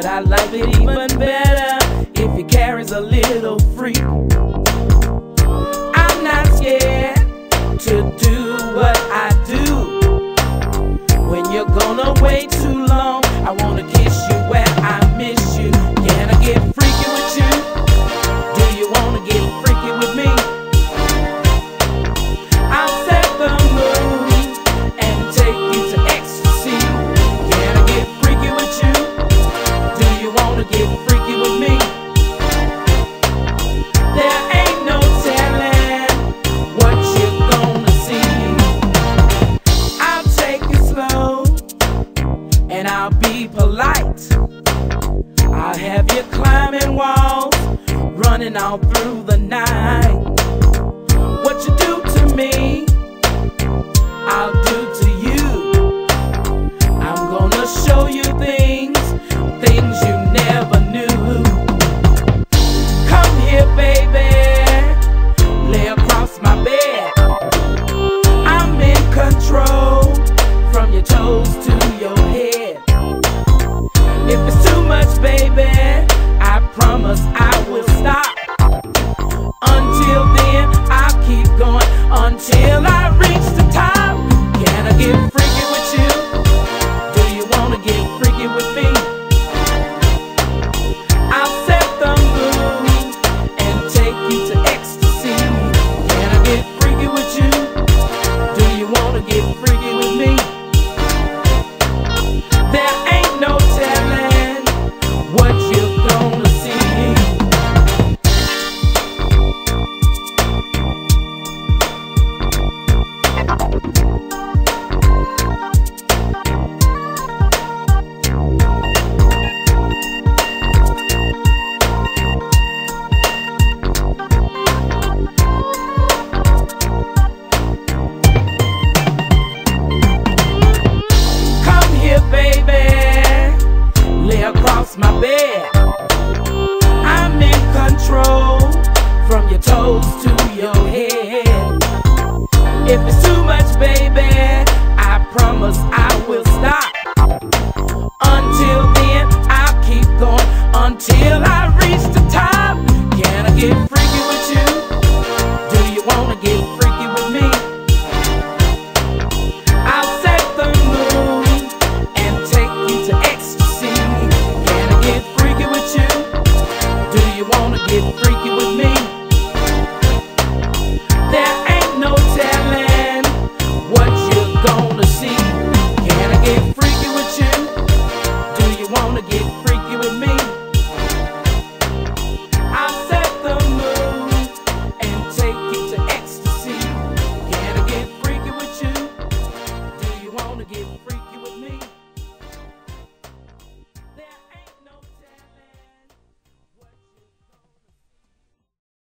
I like it even better if he carries a little freak. I'm not scared to do what I do. When you're gone away too long, I wanna kiss you where I miss you. Can I get freaky with you? Do you wanna get freaky with me? I'll set the mood and take you to ecstasy. Can I get freaky with you? Do you wanna get freaky with me? There ain't no telling what you're gonna see. I'll take it slow and I'll be polite. I'll have you climbing walls, running all through the night. What you do to me, I'll do to you. I'm gonna show you things you never knew. Come here, baby, lay across my bed. I'm in control from your toes to your head. If it's too much, baby, I promise I will stop. Until then, I'll keep going until I reach the top. Can I get freaky with you? Do you wanna get freaky with me? I'll set the mood and take you to ecstasy. Can I get freaky with you? Do you wanna get freaky with me? There ain't no telling what you're gonna see. Come here, baby, lay across my bed. I'm in control from your toes to your head. If it's too much, baby,